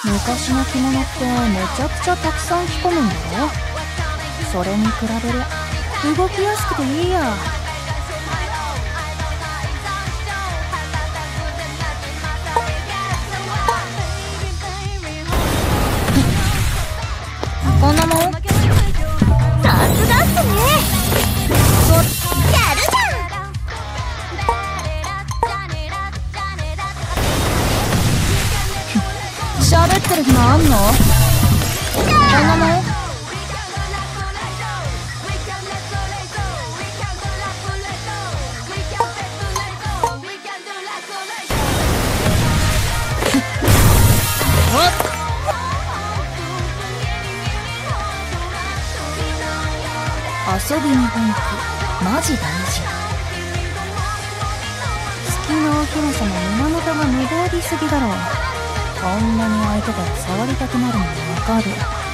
昔の着物ってめちゃくちゃたくさん着込むんだろ。それに比べりゃ動きやすくていいや。こんなもん。さすがっすね。やるじゃん。喋ってる暇あんの？こんなもん。遊びに本気マジ大事。月のお姫様胸元が無防備すぎだろ。こんなに相手から触りたくなるのわかる。